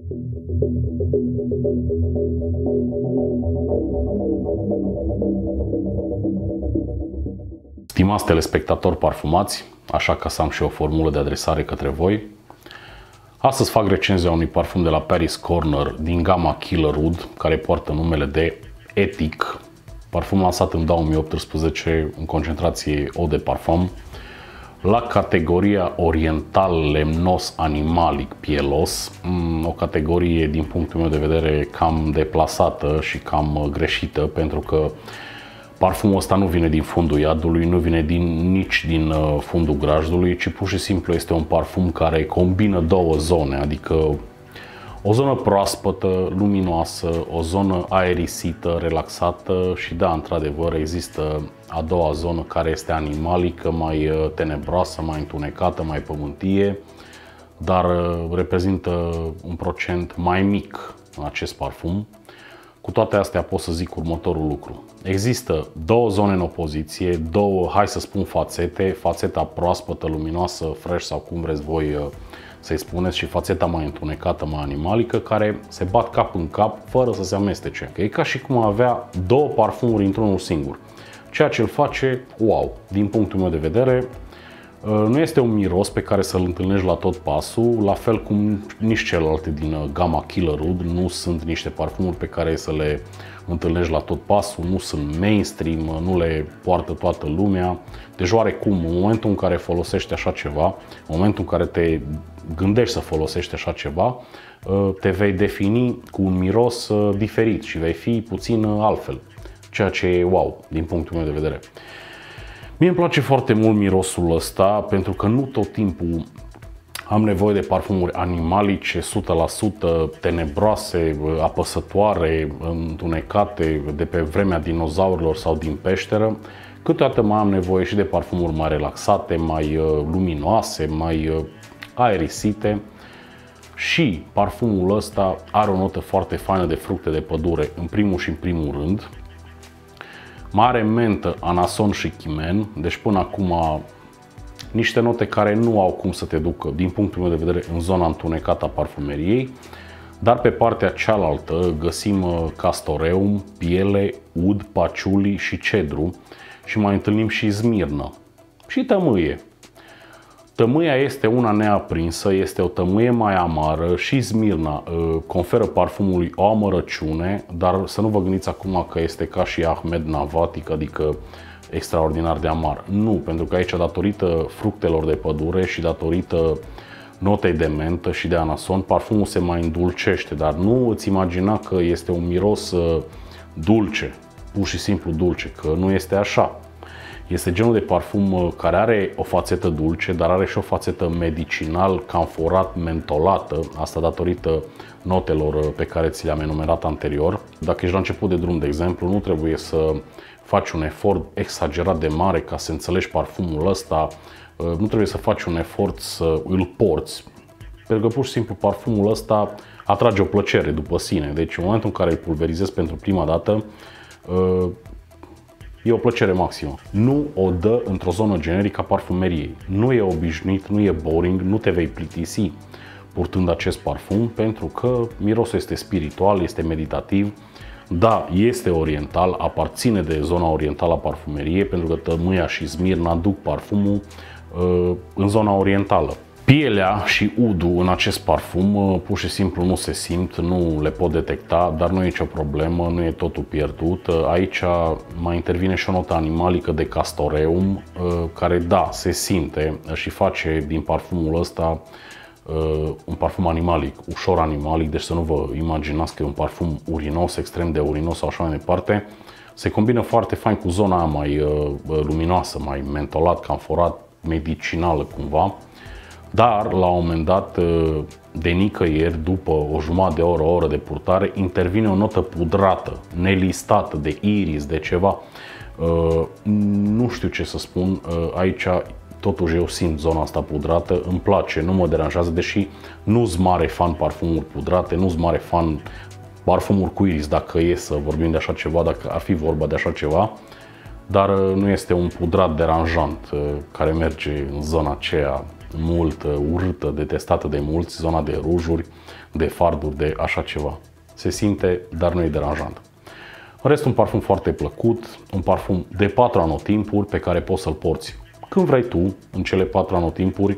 Stimați telespectatori parfumați, așa că să am și o formulă de adresare către voi. Astăzi fac recenzia unui parfum de la Paris Corner din gama Killer Oud, care poartă numele de Ethic. Parfum lansat în 2018 în concentrație Eau de Parfum, la categoria oriental lemnos animalic pielos, o categorie din punctul meu de vedere cam deplasată și cam greșită, pentru că parfumul ăsta nu vine din fundul iadului, nu vine nici din fundul grajdului, ci pur și simplu este un parfum care combină două zone, adică o zonă proaspătă, luminoasă, o zonă aerisită, relaxată și da, într-adevăr există a doua zonă care este animalică, mai tenebroasă, mai întunecată, mai pământie, dar reprezintă un procent mai mic în acest parfum. Cu toate astea pot să zic următorul lucru. Există două zone în opoziție, două, hai să spun, fațete, fațeta proaspătă, luminoasă, fresh sau cum vreți voi să-i spuneți, și fațeta mai întunecată, mai animalică, care se bat cap în cap fără să se amestece. E ca și cum avea două parfumuri într-unul singur, ceea ce îl face wow. Din punctul meu de vedere, nu este un miros pe care să-l întâlnești la tot pasul, la fel cum nici celelalte din gama Killer Oud nu sunt niște parfumuri pe care să le întâlnești la tot pasul, nu sunt mainstream, nu le poartă toată lumea. Deci oarecum, în momentul în care folosești așa ceva, în momentul în care te gândești să folosești așa ceva, te vei defini cu un miros diferit și vei fi puțin altfel, ceea ce e wow din punctul meu de vedere. Mie îmi place foarte mult mirosul ăsta, pentru că nu tot timpul am nevoie de parfumuri animalice, 100% tenebroase, apăsătoare, întunecate, de pe vremea dinozaurilor sau din peșteră. Câteodată mai am nevoie și de parfumuri mai relaxate, mai luminoase, mai aerisite. Și parfumul ăsta are o notă foarte faină de fructe de pădure, în primul și în primul rând. Mai are mentă, anason și chimen, deci până acum niște note care nu au cum să te ducă, din punctul meu de vedere, în zona întunecată a parfumeriei. Dar pe partea cealaltă găsim castoreum, piele, ud, paciuli și cedru și mai întâlnim și smirnă și tămâie. Tămâia este una neaprinsă, este o tămâie mai amară și smirna conferă parfumului o amărăciune, dar să nu vă gândiți acum că este ca și Ahmed Navatic, adică extraordinar de amar. Nu, pentru că aici, datorită fructelor de pădure și datorită notei de mentă și de anason, parfumul se mai îndulcește, dar nu îți imagina că este un miros dulce, pur și simplu dulce, că nu este așa. Este genul de parfum care are o fațetă dulce, dar are și o fațetă medicinal, camforat, mentolată, asta datorită notelor pe care ți le-am enumerat anterior. Dacă ești la început de drum, de exemplu, nu trebuie să faci un efort exagerat de mare ca să înțelegi parfumul ăsta, nu trebuie să faci un efort să îl porți, pentru că pur și simplu parfumul ăsta atrage o plăcere după sine. Deci în momentul în care îl pulverizezi pentru prima dată, e o plăcere maximă. Nu o dă într-o zonă generică a parfumeriei. Nu e obișnuit, nu e boring, nu te vei plictisi purtând acest parfum, pentru că mirosul este spiritual, este meditativ. Da, este oriental, aparține de zona orientală a parfumeriei, pentru că tămâia și smirna duc parfumul în zona orientală. Pielea și udul în acest parfum pur și simplu nu se simt, nu le pot detecta, dar nu e nicio problemă, nu e totul pierdut. Aici mai intervine și o notă animalică de castoreum, care da, se simte și face din parfumul ăsta un parfum animalic, ușor animalic, deci să nu vă imaginați că e un parfum urinos, extrem de urinos sau așa mai departe. Se combină foarte fain cu zona mai luminoasă, mai mentolat, camforat, medicinală cumva. Dar la un moment dat, de nicăieri, după o jumătate de oră, o oră de purtare, intervine o notă pudrată, nelistată, de iris, de ceva. Nu știu ce să spun, aici totuși eu simt zona asta pudrată, îmi place, nu mă deranjează, deși nu sunt mare fan parfumuri pudrate, nu sunt mare fan parfumuri cu iris, dacă e să vorbim de așa ceva, dacă ar fi vorba de așa ceva. Dar nu este un pudrat deranjant care merge în zona aceea mult urâtă, detestată de mulți, zona de rujuri. de farduri, de așa ceva. Se simte, dar nu e deranjant. În rest, un parfum foarte plăcut, un parfum de 4 anotimpuri pe care poți să-l porți când vrei tu, în cele 4 anotimpuri.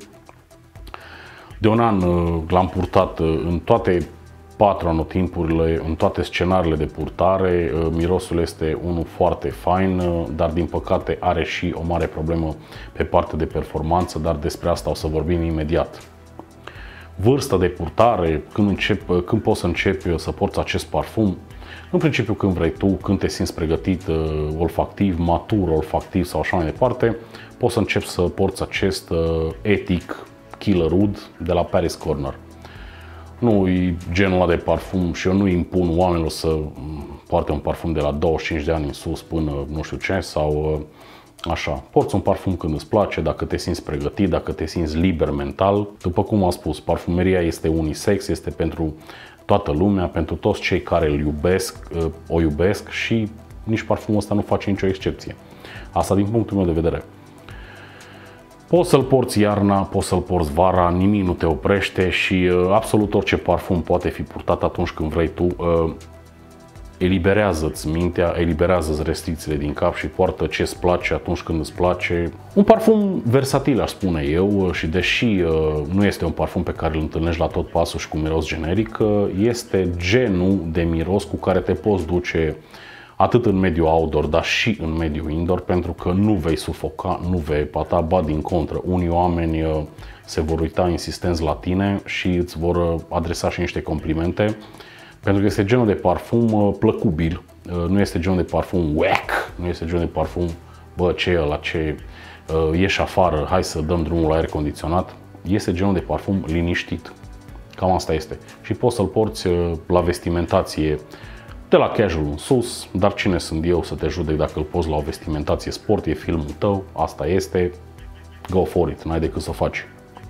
De un an l-am purtat în toate 4 anotimpurile, în toate scenariile de purtare. Mirosul este unul foarte fain, dar din păcate are și o mare problemă pe partea de performanță, dar despre asta o să vorbim imediat. Vârsta de purtare, când poți să începi să porți acest parfum? În principiu când vrei tu, când te simți pregătit olfactiv, matur olfactiv sau așa mai departe, poți să începi să porți acest Ethic Killer Oud de la Paris Corner. Nu e genul ăla de parfum și eu nu impun oamenilor să poarte un parfum de la 25 de ani în sus până nu știu ce sau așa. Porți un parfum când îți place, dacă te simți pregătit, dacă te simți liber mental. După cum am spus, parfumeria este unisex, este pentru toată lumea, pentru toți cei care o iubesc și nici parfumul ăsta nu face nicio excepție. Asta din punctul meu de vedere. Poți să-l porți iarna, poți să-l porți vara, nimic nu te oprește și absolut orice parfum poate fi purtat atunci când vrei tu. Eliberează-ți mintea, eliberează-ți restricțiile din cap și poartă ce îți place atunci când îți place. Un parfum versatil, aș spune eu, și deși nu este un parfum pe care îl întâlnești la tot pasul și cu miros generic, este genul de miros cu care te poți duce atât în mediul outdoor, dar și în mediul indoor, pentru că nu vei sufoca, nu vei pata, ba din contră. Unii oameni se vor uita insistenți la tine și îți vor adresa și niște complimente, pentru că este genul de parfum plăcubil, nu este genul de parfum whack, nu este genul de parfum, bă, ce e ăla, ce ieși afară, hai să dăm drumul la aer condiționat. Este genul de parfum liniștit, cam asta este. Și poți să-l porți la vestimentație de la casual în sus, dar cine sunt eu să te judec dacă îl poți la o vestimentație sport, e filmul tău, asta este, go for it, n-ai decât să o faci.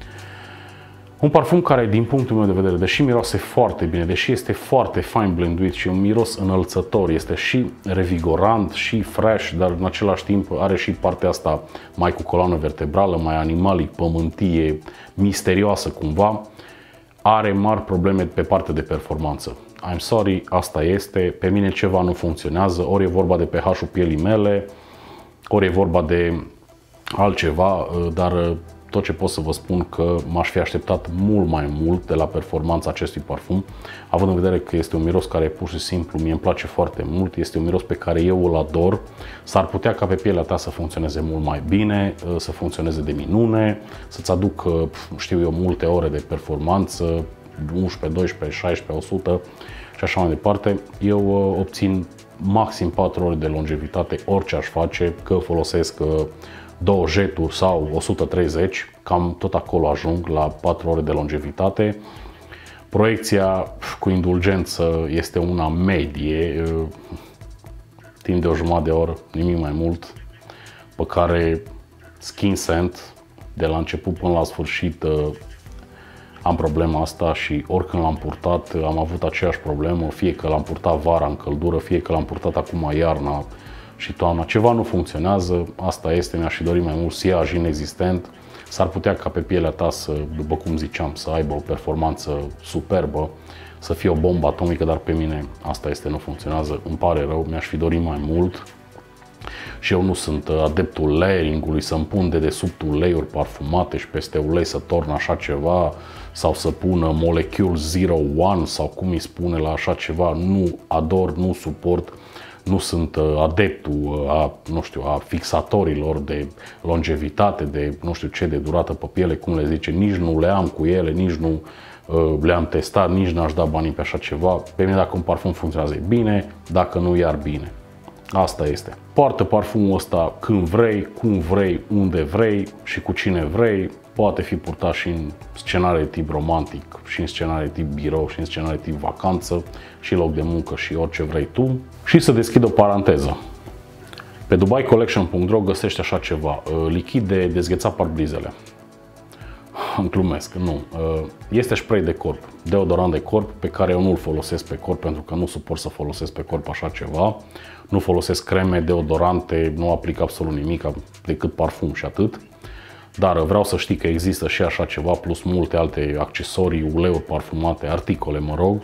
Un parfum care, din punctul meu de vedere, deși miroase foarte bine, deși este foarte fine blenduit și un miros înălțător, este și revigorant și fresh, dar în același timp are și partea asta mai cu coloană vertebrală, mai animalic, pământie, misterioasă cumva, are mari probleme pe partea de performanță. I'm sorry, asta este, pe mine ceva nu funcționează, ori e vorba de pH-ul pielii mele, ori e vorba de altceva, dar tot ce pot să vă spun că m-aș fi așteptat mult mai mult de la performanța acestui parfum, având în vedere că este un miros care pur și simplu mie îmi place foarte mult, este un miros pe care eu îl ador, s-ar putea ca pe pielea ta să funcționeze mult mai bine, să funcționeze de minune, să-ți aduc, știu eu, multe ore de performanță, 11, 12, 16, 100 și așa mai departe. Eu obțin maxim 4 ore de longevitate orice aș face, că folosesc 2 jeturi sau 130, cam tot acolo ajung la 4 ore de longevitate. Proiecția cu indulgență este una medie, timp de o jumătate de oră, nimic mai mult, pe care Skin Scent de la început până la sfârșit am problema asta și oricând l-am purtat am avut aceeași problemă, fie că l-am purtat vara în căldură, fie că l-am purtat acum iarna și toamna. Ceva nu funcționează, asta este, mi-aș fi dorit mai mult siaj inexistent. S-ar putea ca pe pielea ta să, după cum ziceam, să aibă o performanță superbă, să fie o bombă atomică, dar pe mine asta este, nu funcționează, îmi pare rău, mi-aș fi dorit mai mult. Și eu nu sunt adeptul layering-ului, să-mi pun de desubt ulei-uri parfumate și peste ulei să torn așa ceva sau să pună Molecule 01 sau cum îi spune la așa ceva. Nu ador, nu suport, nu sunt adeptul a fixatorilor de longevitate, de nu știu ce, de durată pe piele, cum le zice, nici nu le am cu ele, nici nu le-am testat, nici n-aș da banii pe așa ceva. Pe mine dacă un parfum funcționează bine, dacă nu, iar bine. Asta este. Poartă parfumul ăsta când vrei, cum vrei, unde vrei și cu cine vrei. Poate fi purtat și în scenarii tip romantic, și în scenarii tip birou, și în scenarii tip vacanță, și loc de muncă, și orice vrei tu. Și să deschid o paranteză. Pe dubaicollection.ro găsești așa ceva, lichid de dezghețat parbrizele. Îmi glumesc, nu. Este spray de corp, deodorant de corp, pe care eu nu-l folosesc pe corp pentru că nu suport să folosesc pe corp așa ceva. Nu folosesc creme, deodorante, nu aplic absolut nimic decât parfum și atât. Dar vreau să știi că există și așa ceva, plus multe alte accesorii, uleiuri parfumate, articole, mă rog.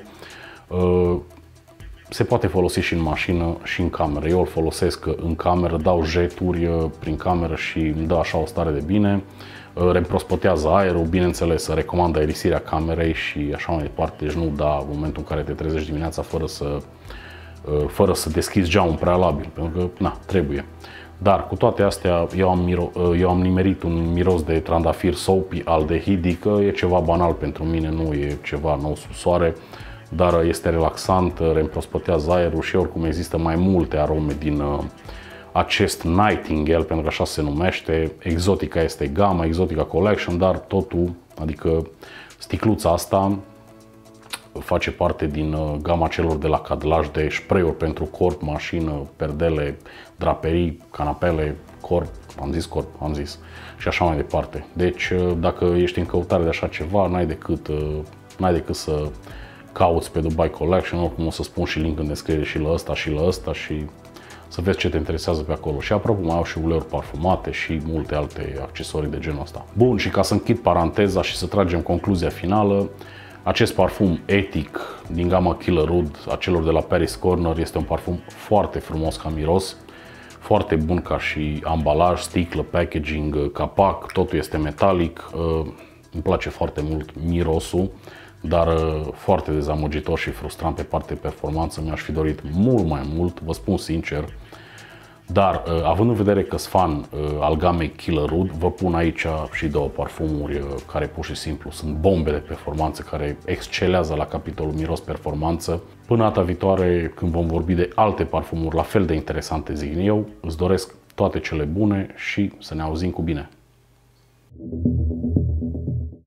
Se poate folosi și în mașină și în cameră. Eu îl folosesc în cameră, dau jeturi prin cameră și îmi dă așa o stare de bine. Reîmprospătează aerul, bineînțeles, recomand aerisirea camerei și așa mai departe. Deci nu da în momentul în care te trezești dimineața fără să deschizi geamul prealabil, pentru că na, trebuie. Dar cu toate astea, eu am nimerit un miros de trandafir soapy aldehidic, e ceva banal pentru mine, nu e ceva nou sub soare, dar este relaxant, reîmprospătează aerul și oricum există mai multe arome din acest Nightingale, pentru că așa se numește. Exotica este gama, Exotica Collection, dar totul, adică sticluța asta face parte din gama celor de la Cadlaj de spray-uri pentru corp, mașină, perdele, draperii, canapele, corp, am zis, și așa mai departe. Deci, dacă ești în căutare de așa ceva, n-ai decât să cauți pe Dubai Collection, oricum o să spun și link în descriere și la ăsta și la ăsta și să vezi ce te interesează pe acolo. Și apropo, mai au și uleiuri parfumate și multe alte accesorii de genul ăsta. Bun, și ca să închid paranteza și să tragem concluzia finală, acest parfum etic din gama Killer Wood, a celor de la Paris Corner, este un parfum foarte frumos ca miros, foarte bun ca și ambalaj, sticlă, packaging, capac, totul este metalic. Îmi place foarte mult mirosul, dar foarte dezamăgitor și frustrant pe partea de performanță. Mi-aș fi dorit mult mai mult, vă spun sincer. Dar, având în vedere că sunt fan al gamei Killer Wood, vă pun aici și două parfumuri care pur și simplu sunt bombe de performanță, care excelează la capitolul miros performanță. Până data viitoare, când vom vorbi de alte parfumuri la fel de interesante, zic eu, îți doresc toate cele bune și să ne auzim cu bine!